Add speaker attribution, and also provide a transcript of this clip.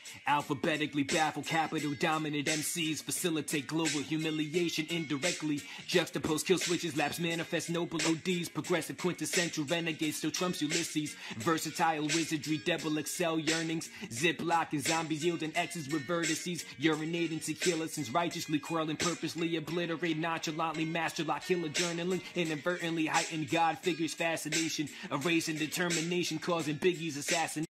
Speaker 1: Alphabetically baffle capital dominant MCs, facilitate global humiliation indirectly. Juxtapose kill switches, laps manifest noble ODs. Progressive quintessential renegade still trumps Ulysses. Versatile wizardry, devil excel yearnings. Ziploc and zombies yielding X's with vertices. Urinating tequila since righteously curling, purposely obliterate, nonchalantly master lock killer journaling. Inadvertently heighten God figures fascination. Erasing determination, causing Biggie's assassination.